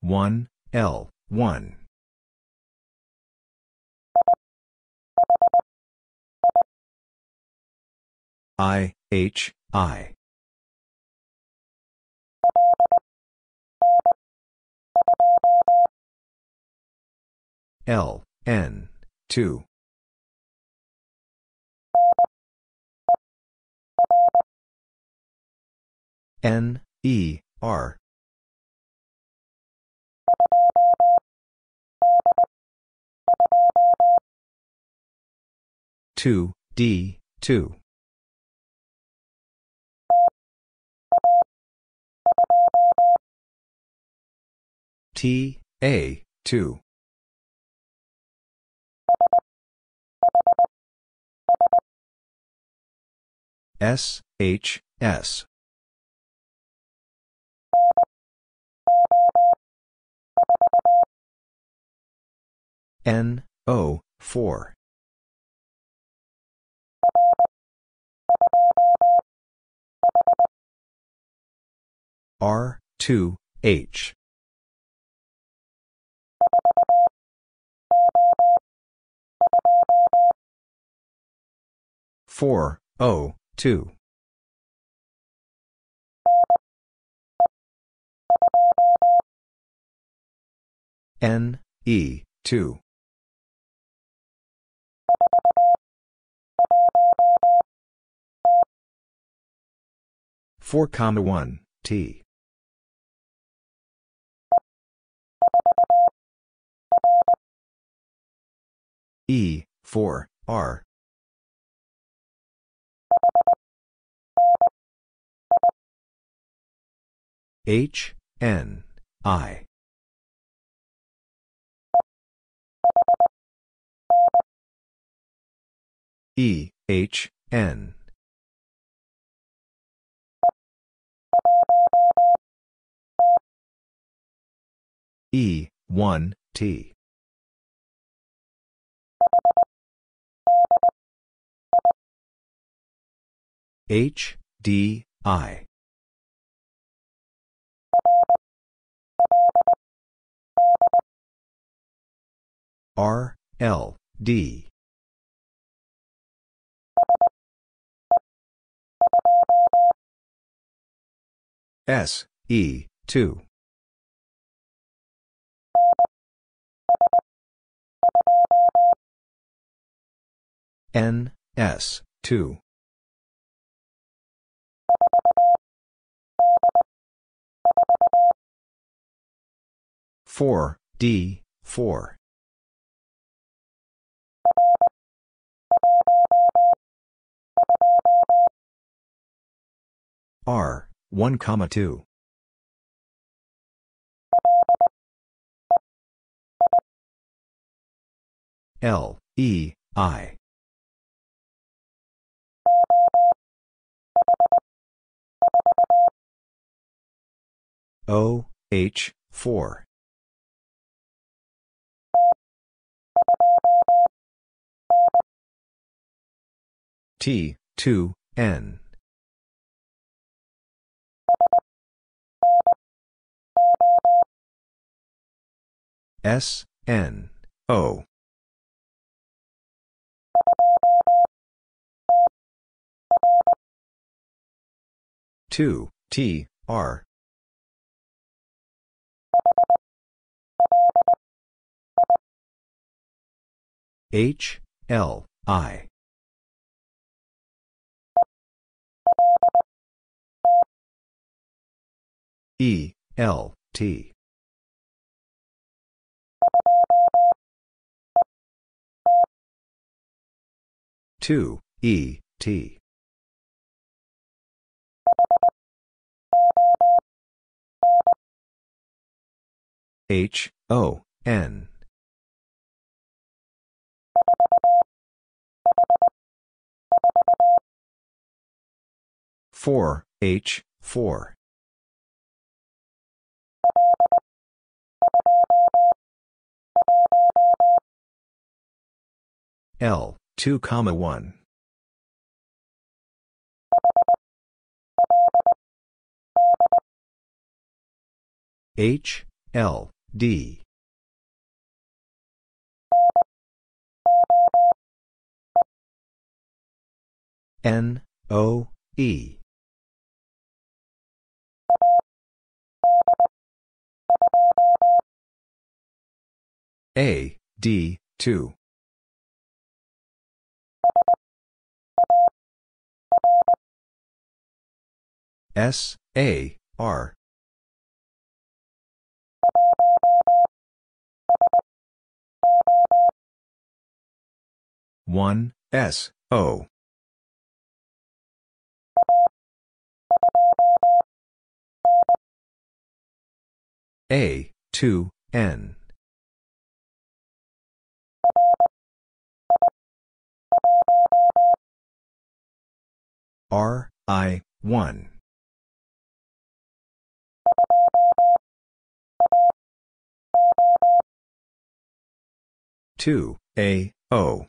1, L, 1. I, H, I. L, N, 2. N, E, R. Two, D, 2. T, A, 2. S, H, S. N, O, 4. R, 2, H. Four, O, 2. N, E, 2. Four, 1, T. E, 4, R. H, N, I. E, H, N. E, 1, T. H, D, I. R, L, D. S, E, 2. N, S, 2. Four, D, 4. R, 1, 2. L, E, I. O, H, 4. T, 2, N. S, N, O. Two, T, R. H, L, I. E, L, T. Two, E, T. H, O, N. Four, H, 4. L, 2, 1. H, L, D. N, O, E. A, D, 2. S, A, R. One, S, O. A, 2, N. R, I, 1. Two, A, O.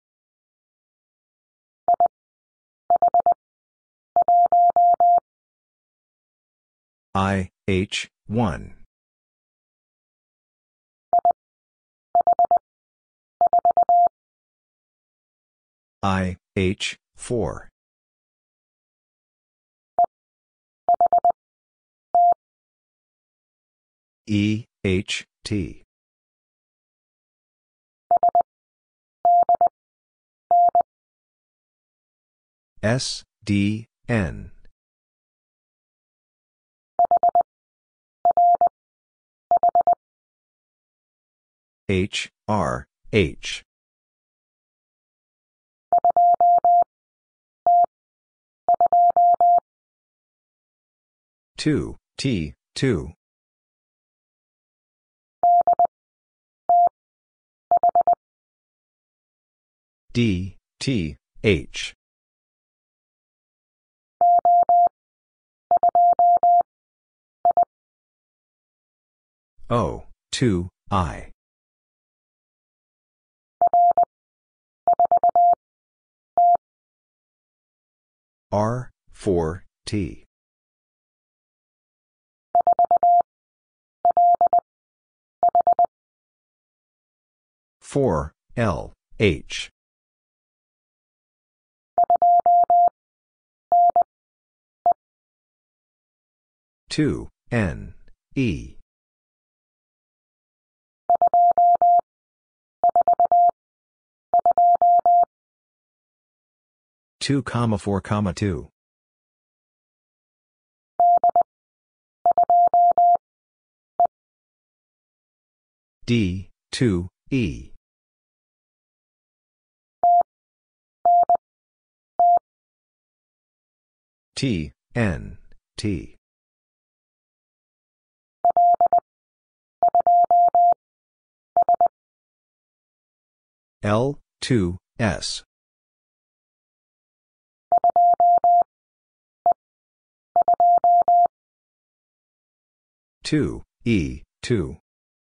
I, H, 1. I, H, 4. E, H, T. S, D, N. H, R, H. Two, T, 2. D, T, H. O, 2, I. R, 4, T. Four, L, H. Two, N, E. Two, 4, 2. D, 2, E. T, N, T. L, 2, S. Two, E, 2.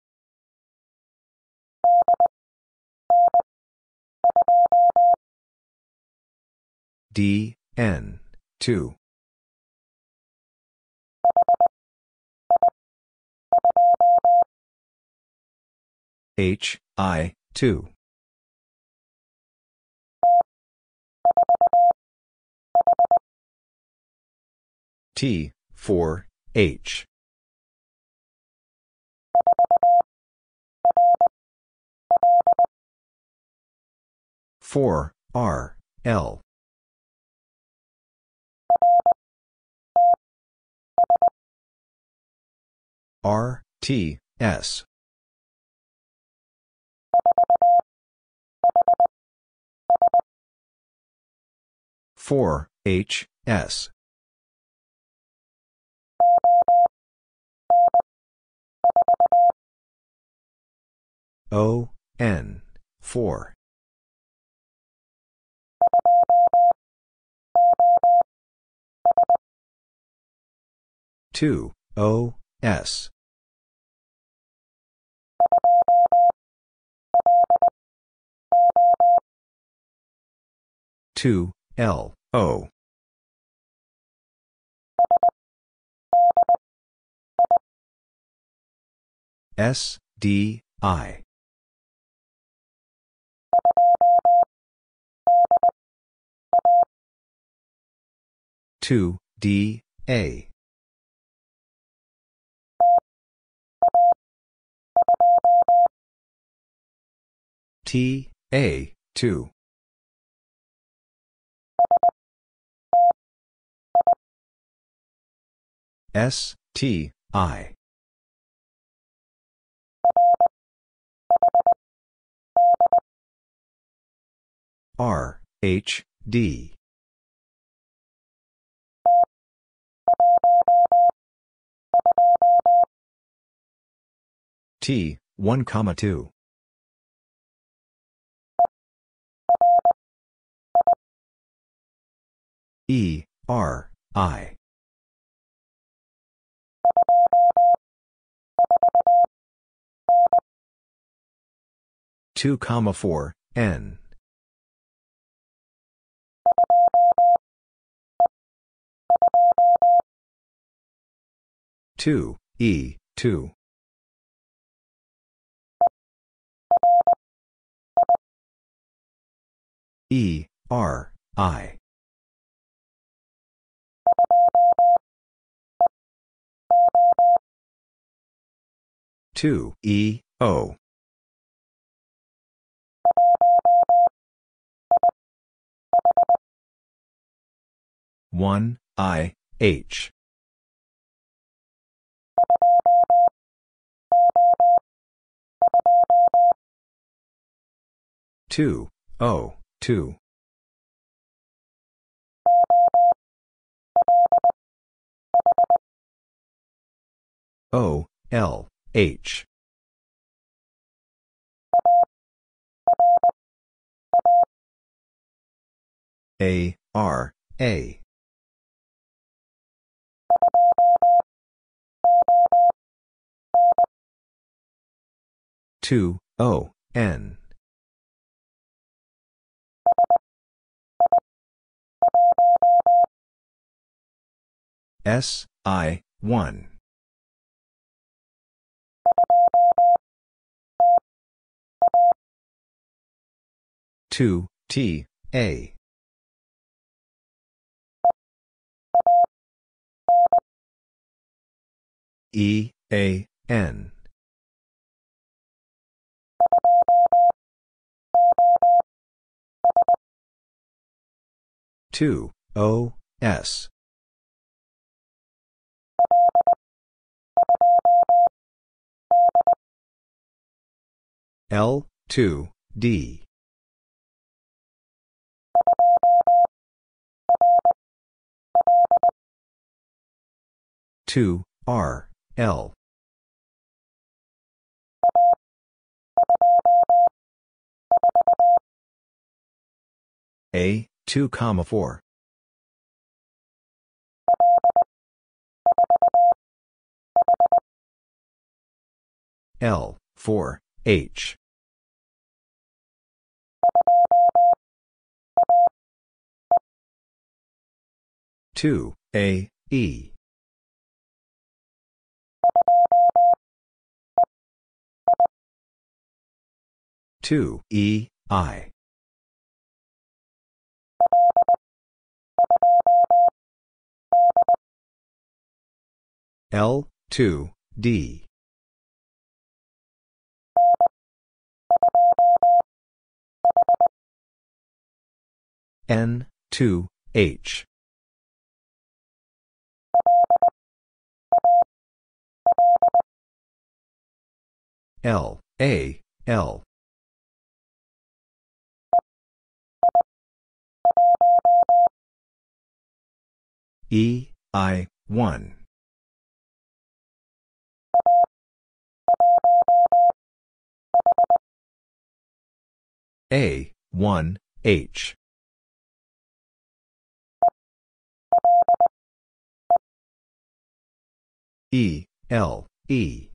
D, N, 2. H, I, 2. T, 4, H. Four, R, L. R, T, S. Four, H, S. O, N, 4. Two, O, S. Two, L, O. S, D, I. 2, D, A. T, A, 2. S, T, I. R, H, D. 1, 2. E, R, I. 2, 4, N. Two, E, 2. E, R, I. 2, E, O. 1, I, H. 2, O, 2. 0, L, H. 'A', R, A. 2, O, N. 1. 2, T, A. 'N. 2, O, S. 2, D. 2, R, L. 2, 4. L, 4, H. 2, A, E. 2, E, I. 2, D. 2, H. 'A', L. 1. 1, H. L, E.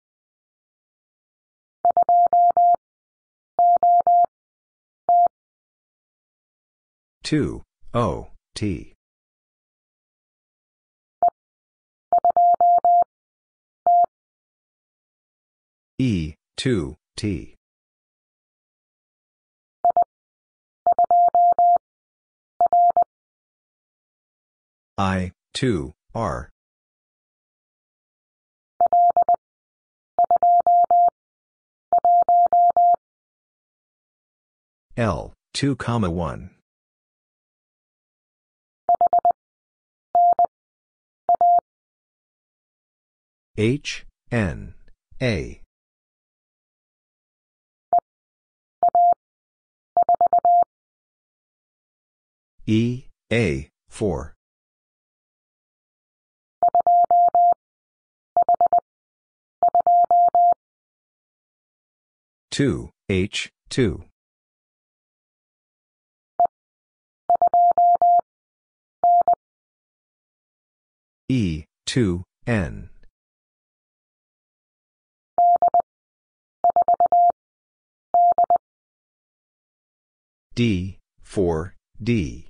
2, O, T. E, 2, T. I, 2, R. L, 2, 1. H, N, A. E, A, 4. Two, H, 2. E, 2, N. D, 4, D.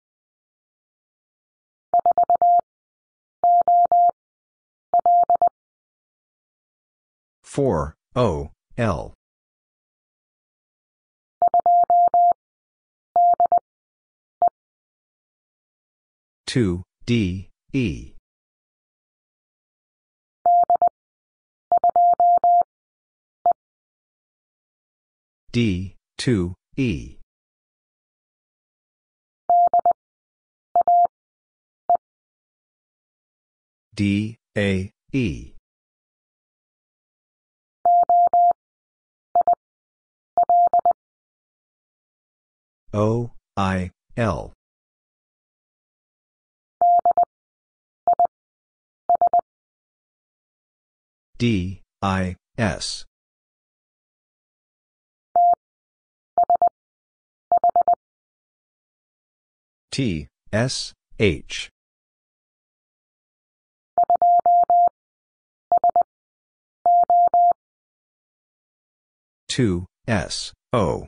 Four, O, L. Two, D, E. D, 2, E. D, A, E. O, I, L. D, I, S. T, S, H. Two, S, O.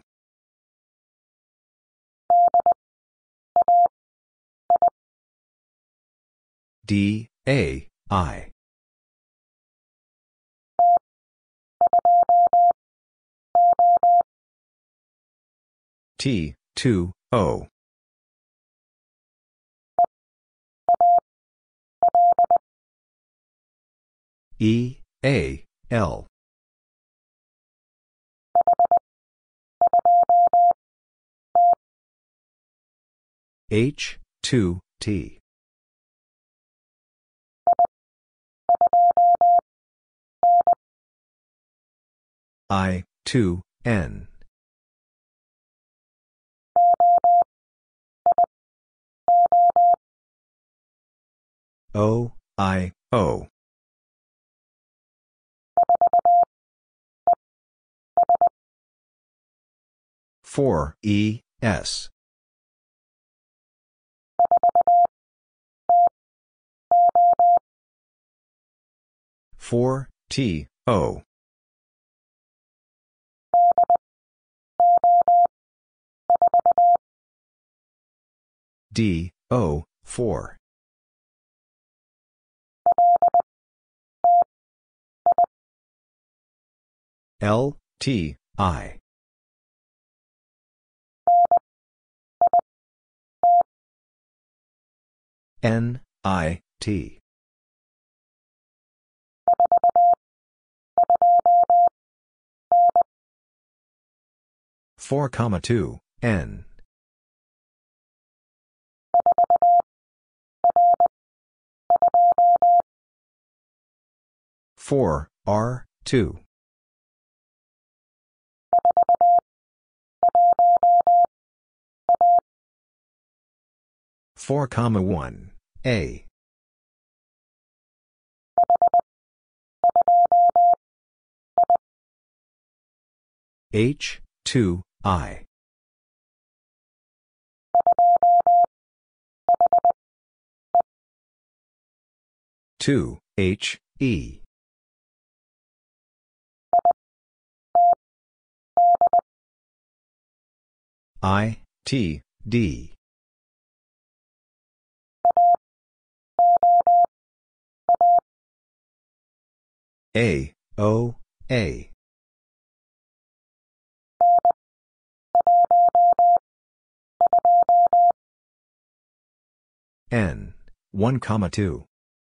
D, A, I. T, 2, O. E, A, L. H, 2, T. I, 2, N. O, I, O. Four, E, S. Four, T, O. D, O, 4. L, T, I. N, I, T. Four, 2, N. Four, R, 2. Four, 1, A. H, 2, I. Two, H, E. I, T, D. A, O, A. N, 1, 2.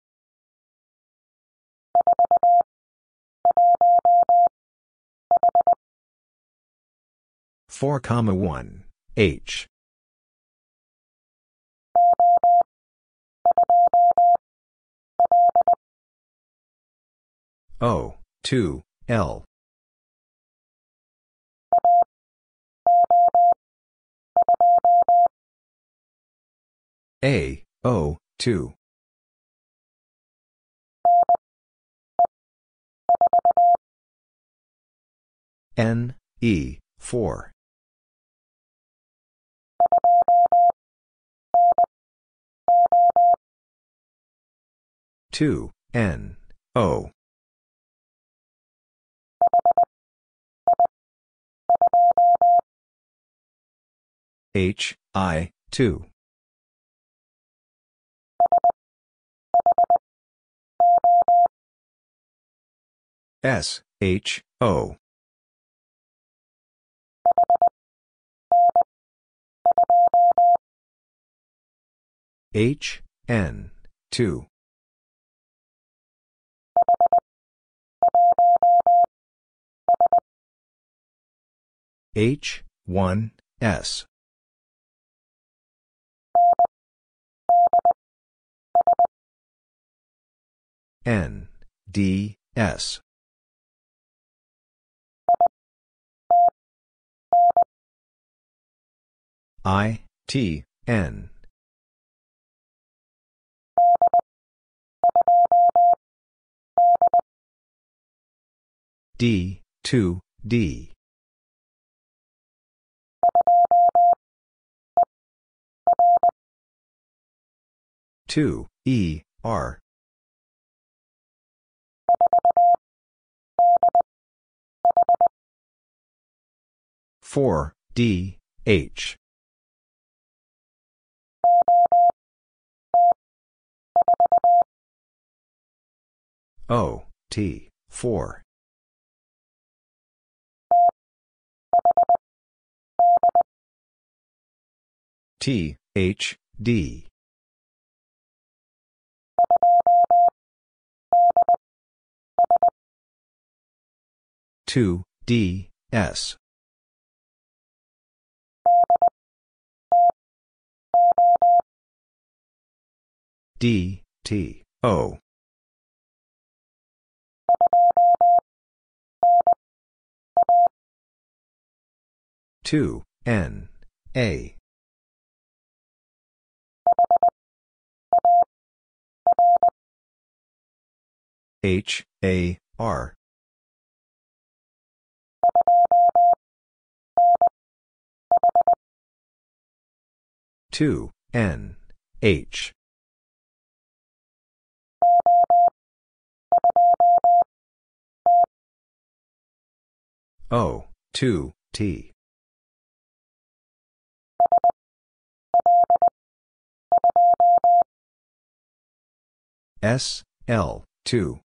4, 1, H. O, 2, L. A, O, 2. N, E, 4. Two, N, O. H, I, 2. S, H, O. H, N, 2. H, 1, S. N, D, S. I, T, N. D, 2, D. Two, E, R. Four, D, H. O, T, 4. T, H, D. Two, D, S. D, T, O. Two, N, A. H, A, R. Two, N, H. O, 2, T. S, L, 2.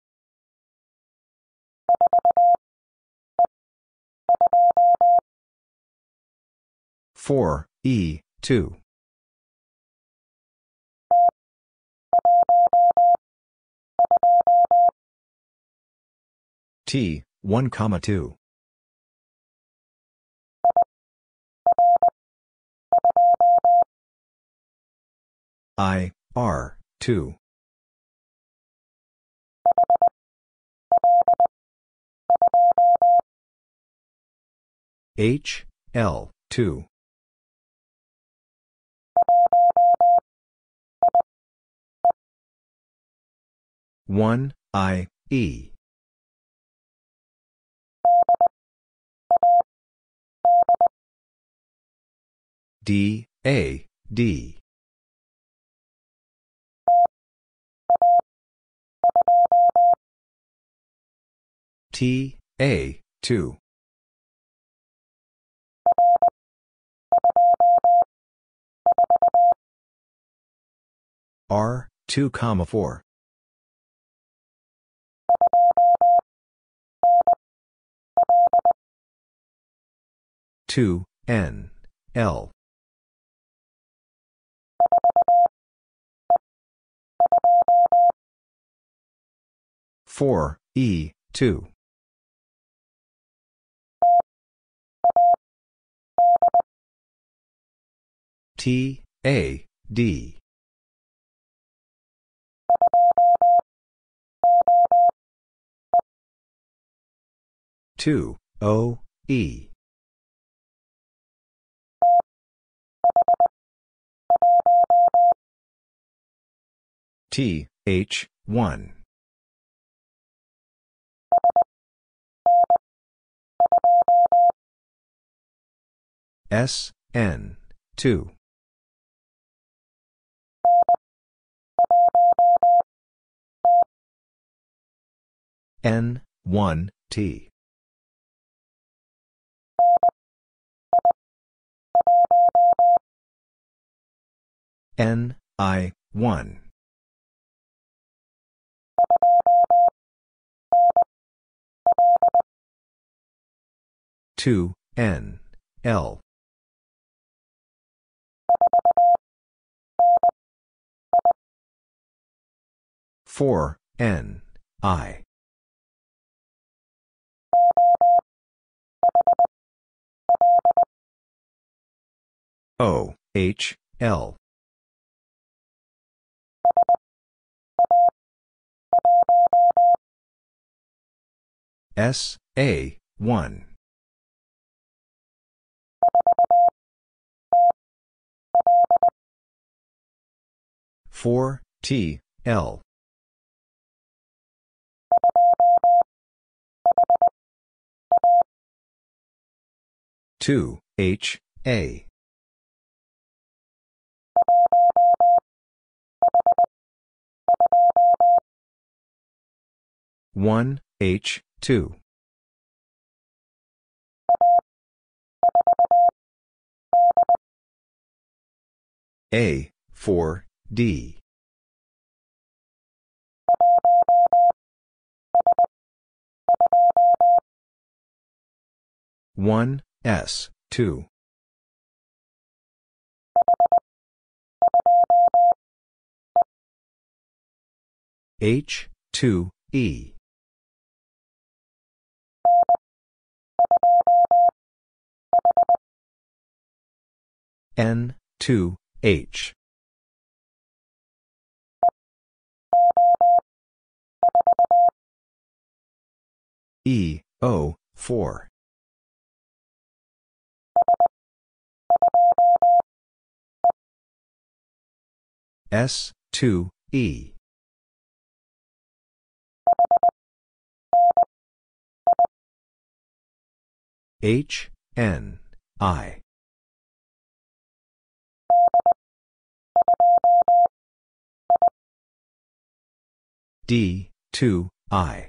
Four, E, 2. T, 1, 2. I, R, 2. H, L, 2. One, I, E. D, A, D. T, A, 2. R, 2, 4. Two, N, L. 4, E, 2. T, A, D. 2, O, E. T, H, 1. S, N, 2. N, 1, T. N, I, 1. Two, N, L. Four, N, I. O, H, L. S, A, 1. Four, T, L. Two, H, A. One, H, 2. A, 4, D. One, S, 2. H, 2, E. N, 2, H. E, O, 4. S, 2, E. H, N, I. D, 2, I.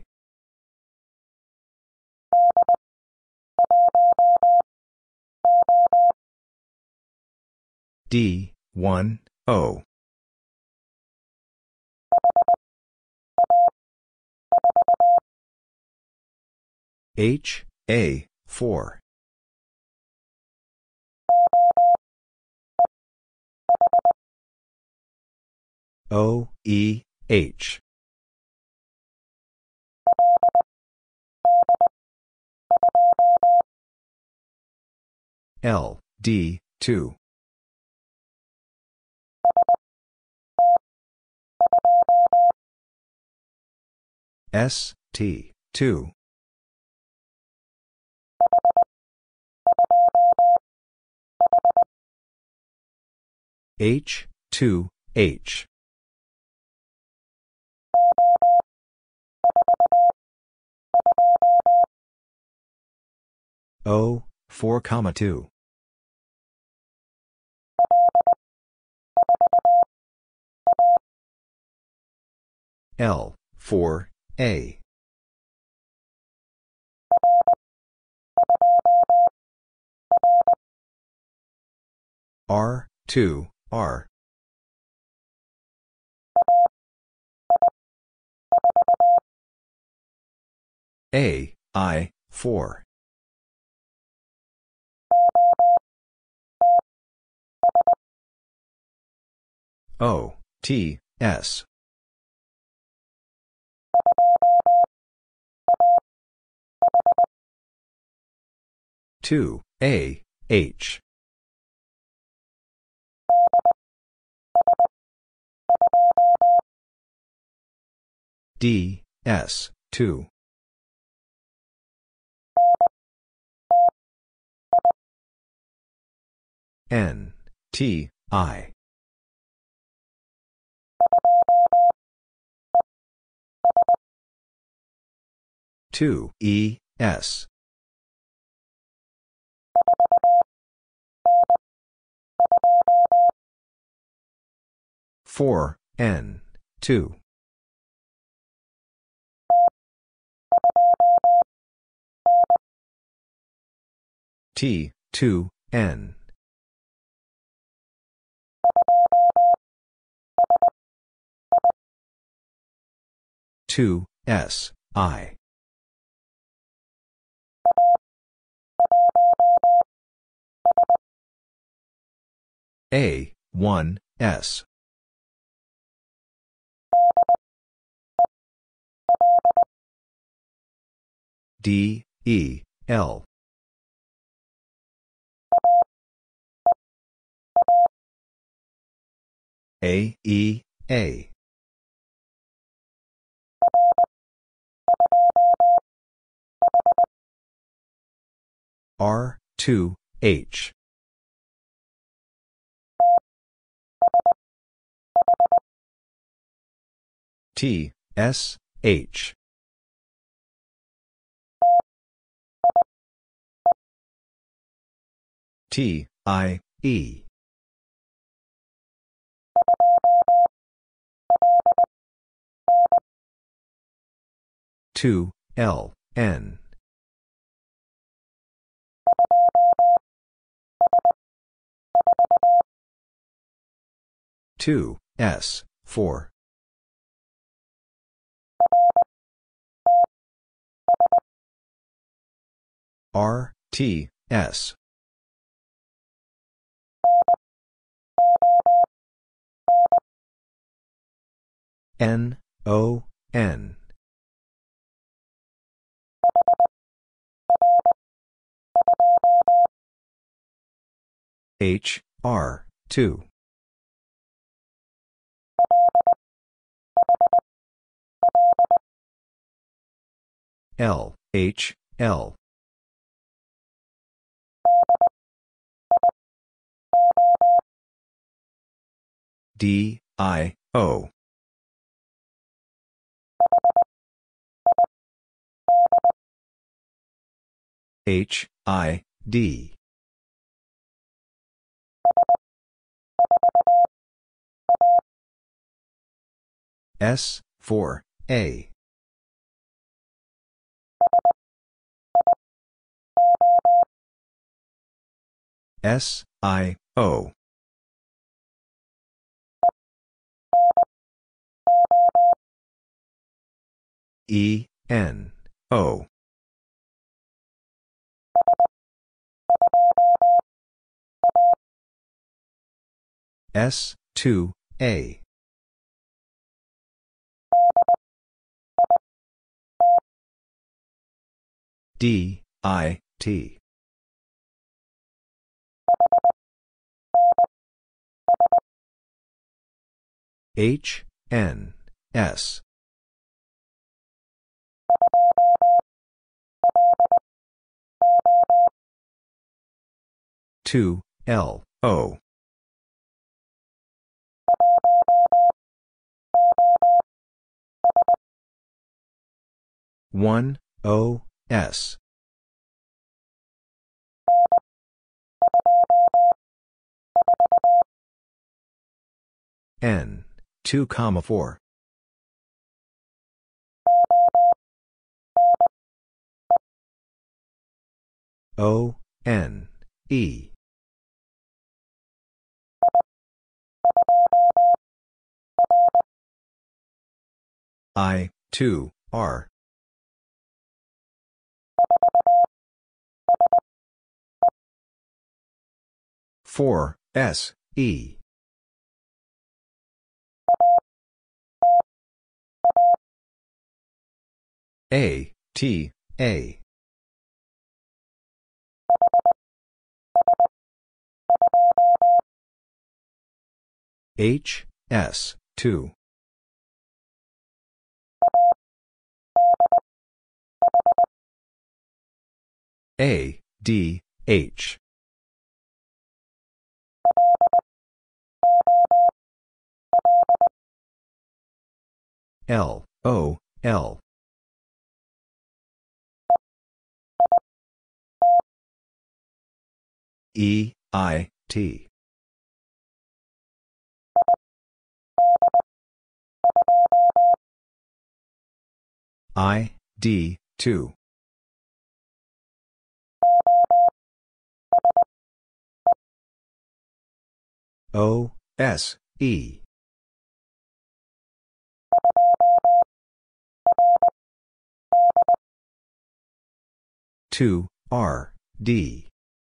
D, 1, O. H, A, 4. O, E, H. L, D, 2. S, T, 2. H, 2, H. O, 4, 2. L, 4, A. R, 2, R. A, I, 4. O, T, S. 2, A, H. D, S, 2. N, T, I. Two E S 4 N 2 T 2 N 2 S I A 1 S D E L A E A R 2 H T S H T I E two L N two S 4 R T S N O N H R 2 L H L D I O H I D S 4 A S I O E N O S 2 A D I T H N S two L O one O S N 2, 4 O N E I 2 R four S E A T A H, S, 2. A, D, H. L, O, L. E, I, T. I, D, 2. O, S, E. Two, R, D.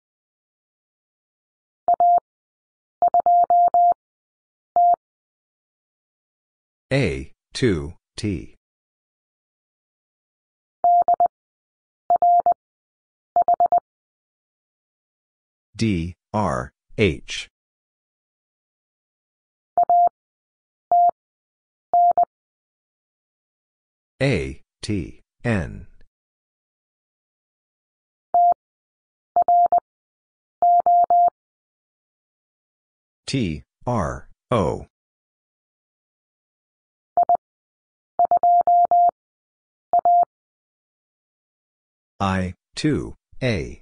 A, 2, T. D, R, H. A, T, N. T, R, O. I, 2, A.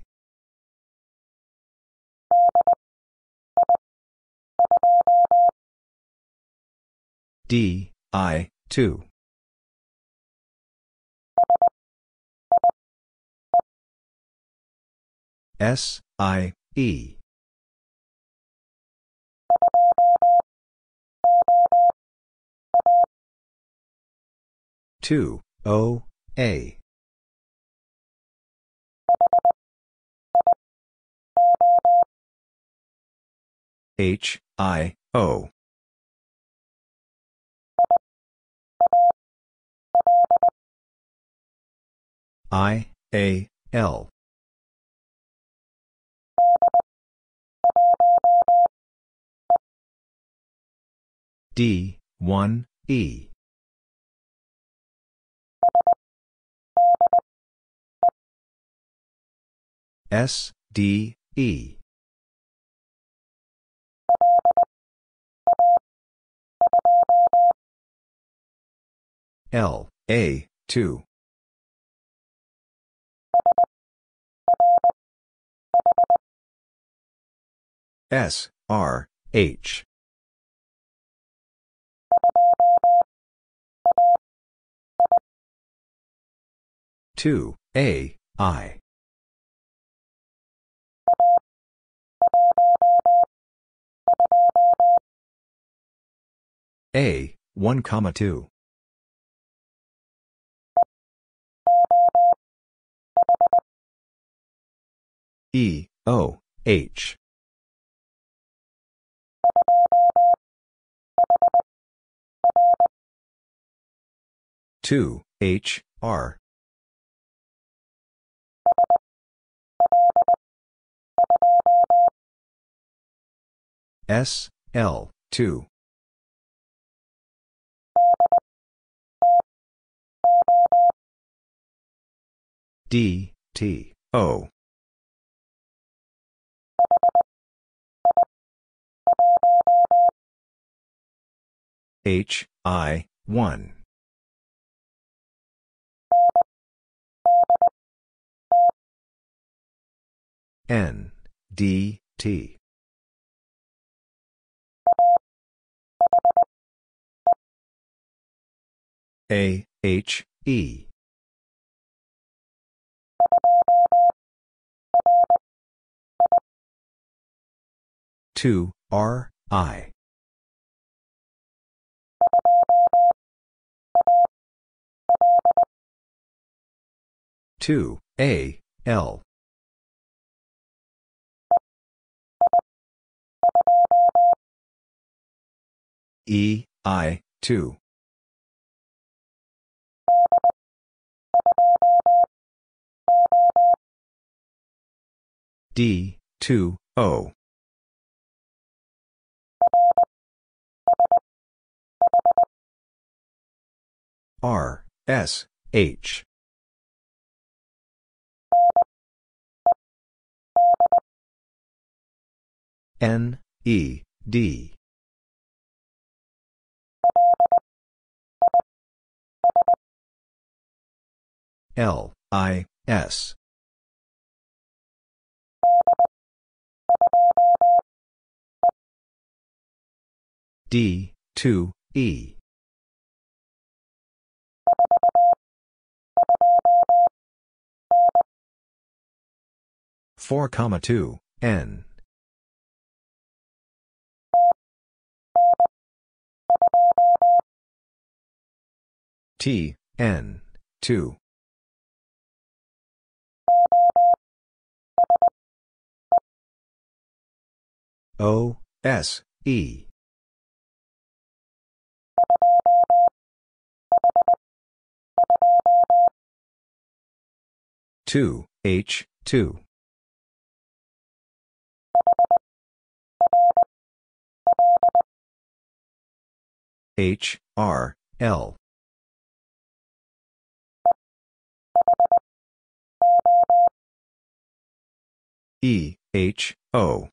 D, I, 2. S, I, E. Two, O, A. H, I, O. I, A, L. D, 1, E. S, D, E. L, A, 2. S, R, H. Two, A, I. A, 1, 2. E, O, H. Two, H, R. S, L, 2. D, T, O. H, I, 1. N, D, T. A, H, E. Two, R, I. Two, A, L. E, I, 2. D, 2, O. R, S, H. N, E, D. L, I, S. D, 2, E. Four, 2, N. T, N, 2. O, S, E. Two, H, 2. H, R, L. E, H, O.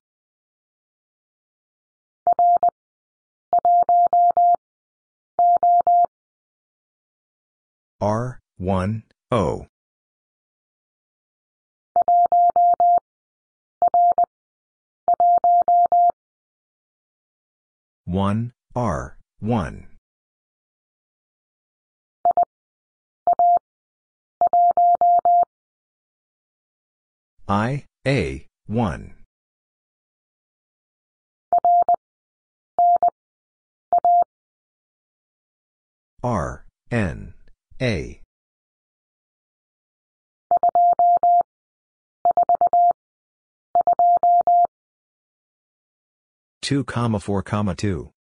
R, 1, O. One, R, 1. I, A, 1. R, N, A. Two, 4, 2.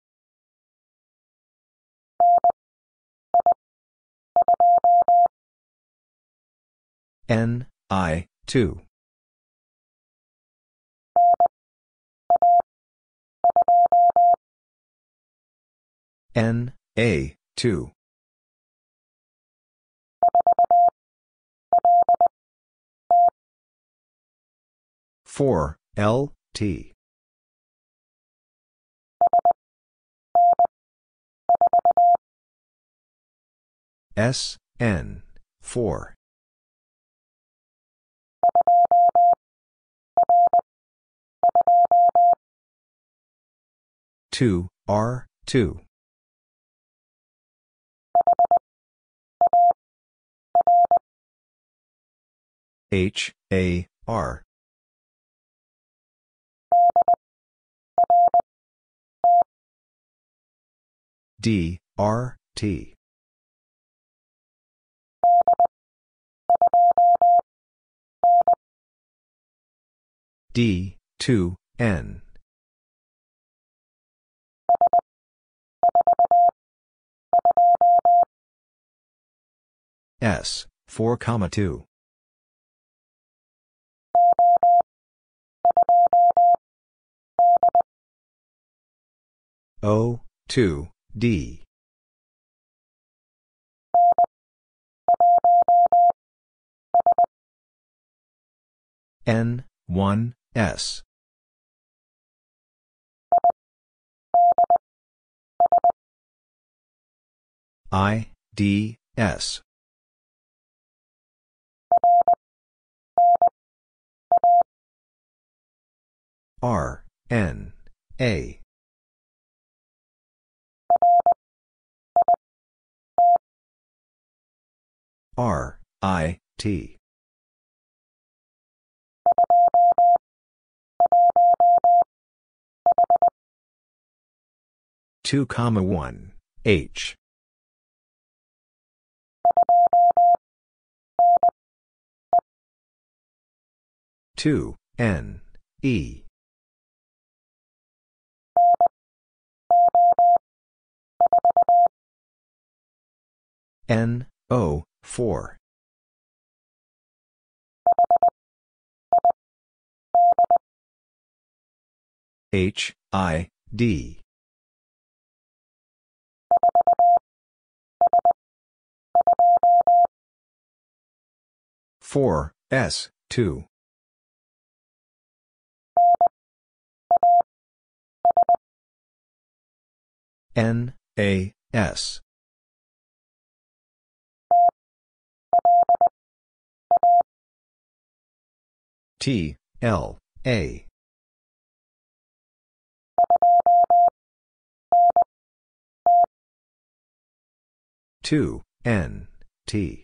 N, I, 2. N, A, 2. Four, L, T. S, N, 4. Two, R, 2. H, A, R. D, R, T. D, 2, N. S, 4, 2. O, 2, D. N, 1, S. I, D, S. R, N, A. R, I, T. Two, 1, H. Two, N, E. N, O, 4. H, I, D. 4, S, 2. N, A, S. T, L, A. Two, N, T.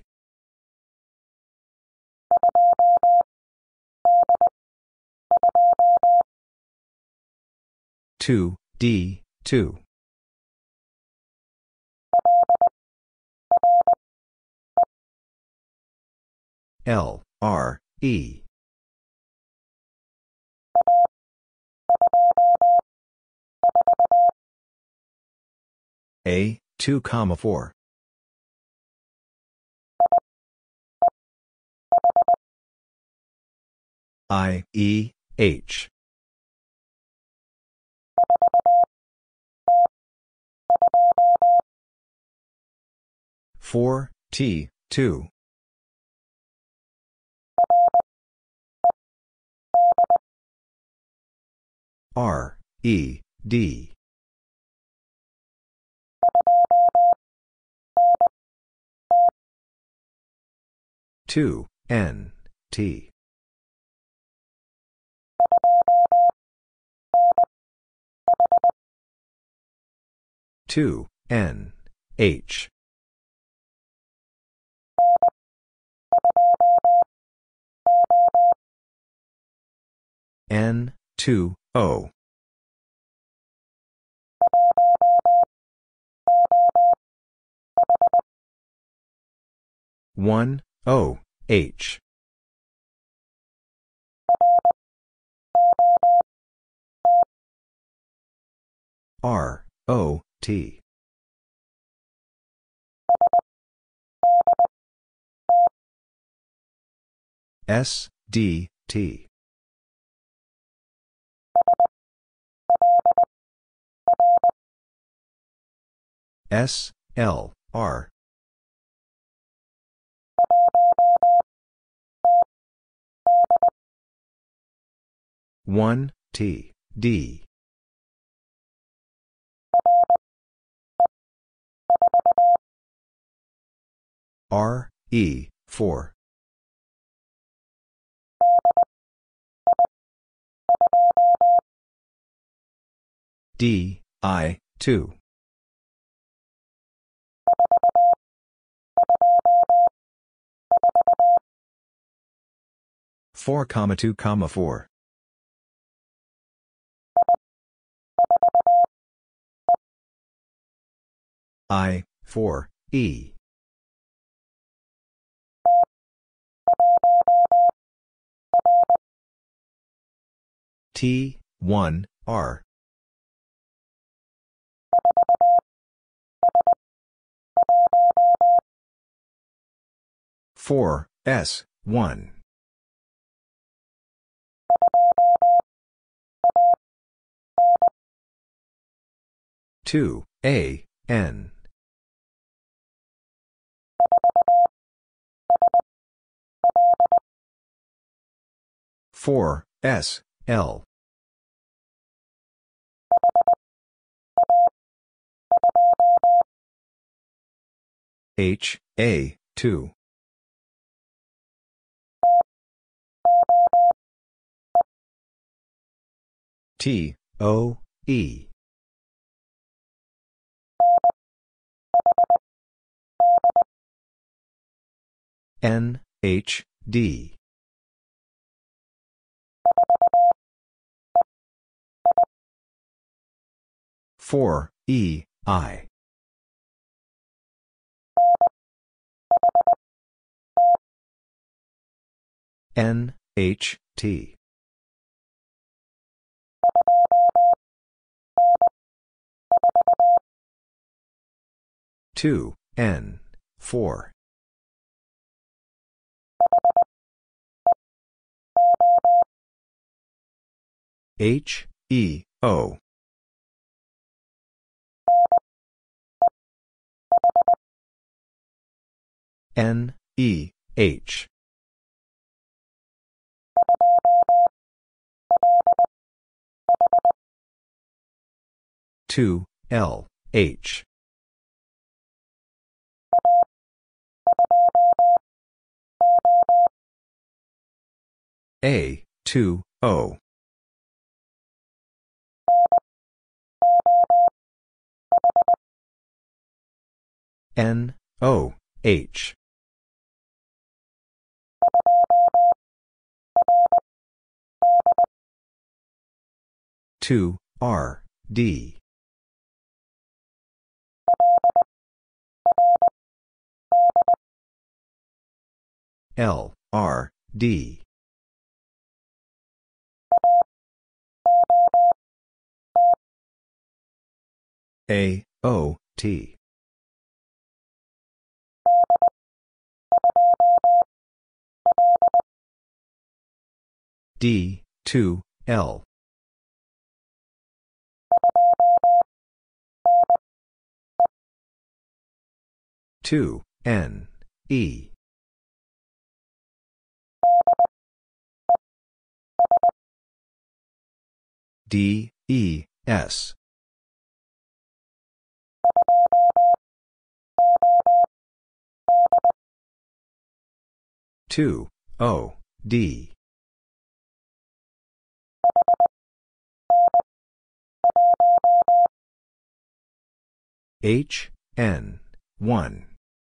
Two, D, 2. L, R, E. A, 2, 4. I, E, H. Four, T, 2. R, E, D. Two, N, T. Two, N, H. N, 2, O. One, O, H. R, O, T. S, D, T. S, L, R. One, T, D. R, E, 4. D, I, 2. Four, 2, 4. I, 4, E. T, 1, R. Four, S, 1. Two, A, N. Four, S, L. H, A, 2. T, O, E. N, H, D. Four, E, I. N, H, T. Two, N, 4. H, E, O. N, E, H. 2, L, H. A, 2, O. N, O, H. Two R D L R D A O T D 2 L two N E D E S two O D H N 1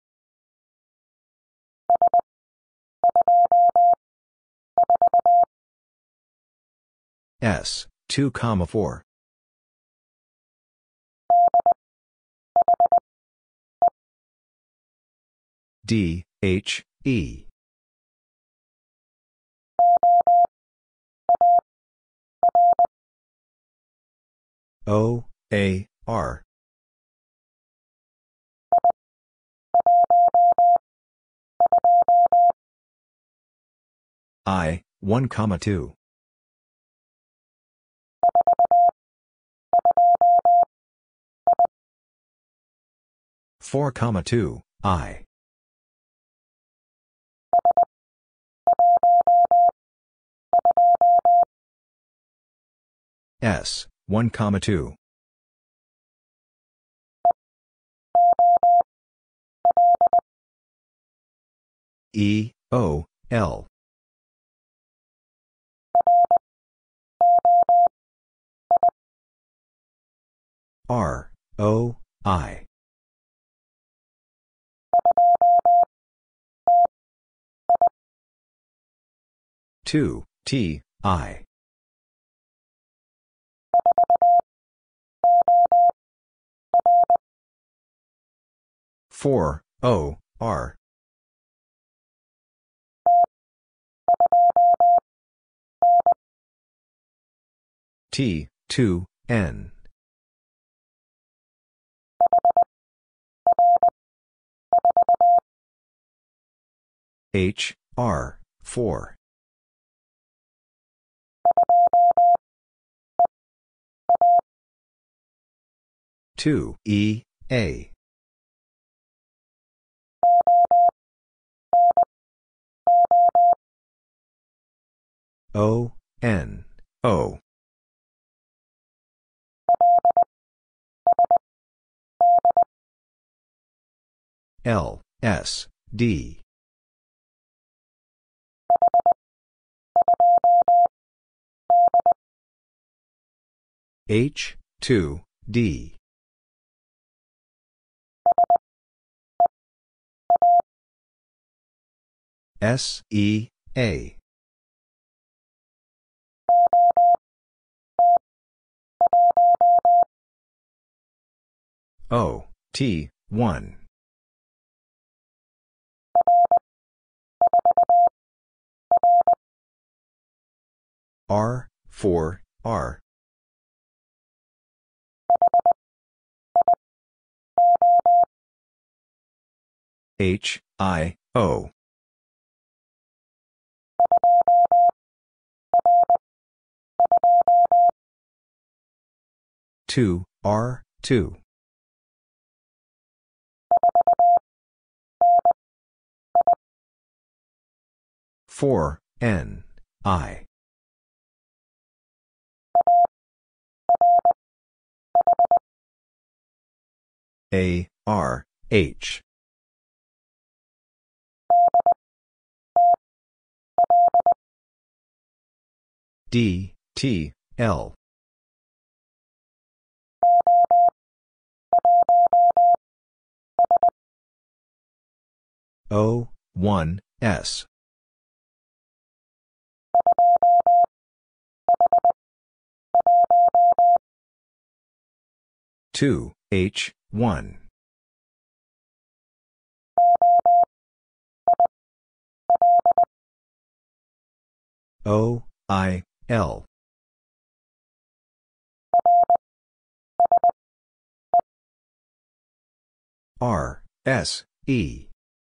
S 2, 4 D H E O A R I 1, 2 4, 2 I S 1, 2 E O L R O I 2 T I four O R T 2 N H R 4 2 E A O N O L S D H 2 D S E A O T 1 R 4 R H I O two R 2 4 N I A, R, H. D, T, L. O, 1, S. Two, H, 1. O, I, L. R, S, E.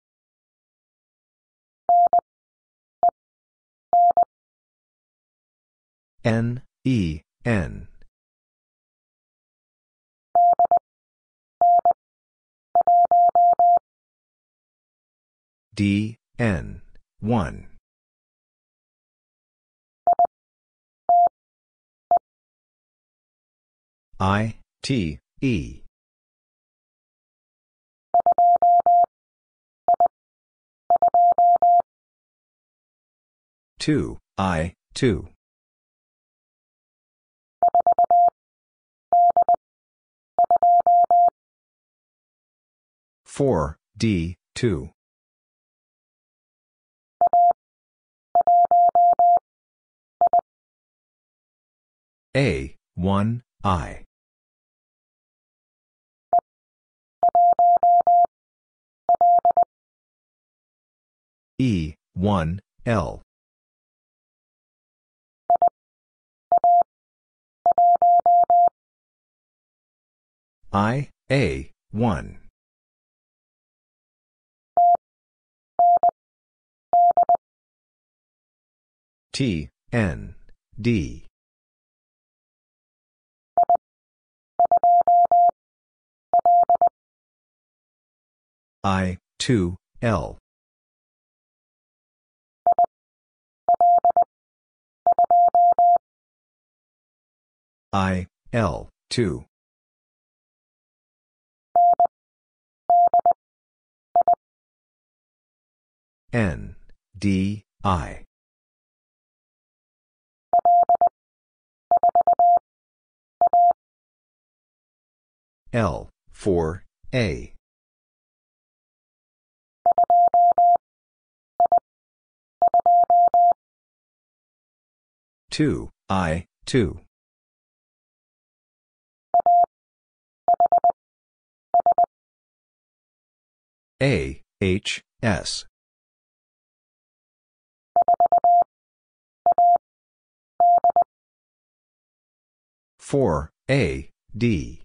N, E, N. D, N, 1. I, T, E. Two, I, 2. Four, D, 2. A, 1, I. E, 1, L. I, A, 1. T, N, D. I, 2, L. I, L, 2. N, D, I. L, 4, A. Two, I, 2. A, H, S. Four, A, D.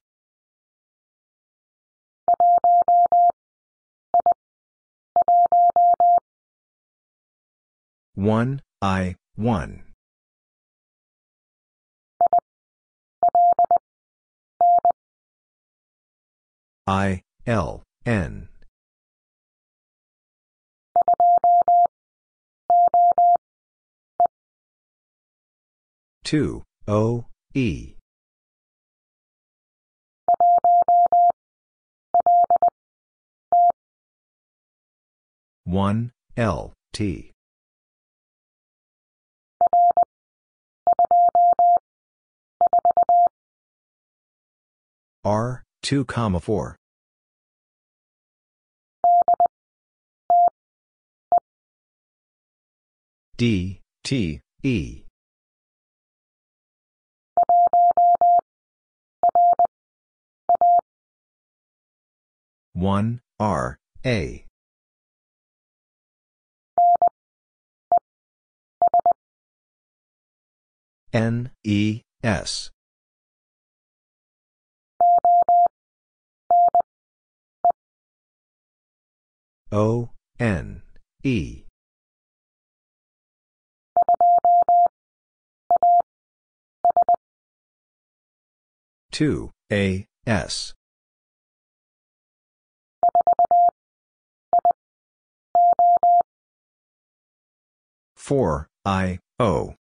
One, I, 1. I, L, N. Two, O, E. One, L, T. R, 2, 4. D, T, E. One, R, A. N, E, S. O, N, E. Two, A, S. Four, I, O.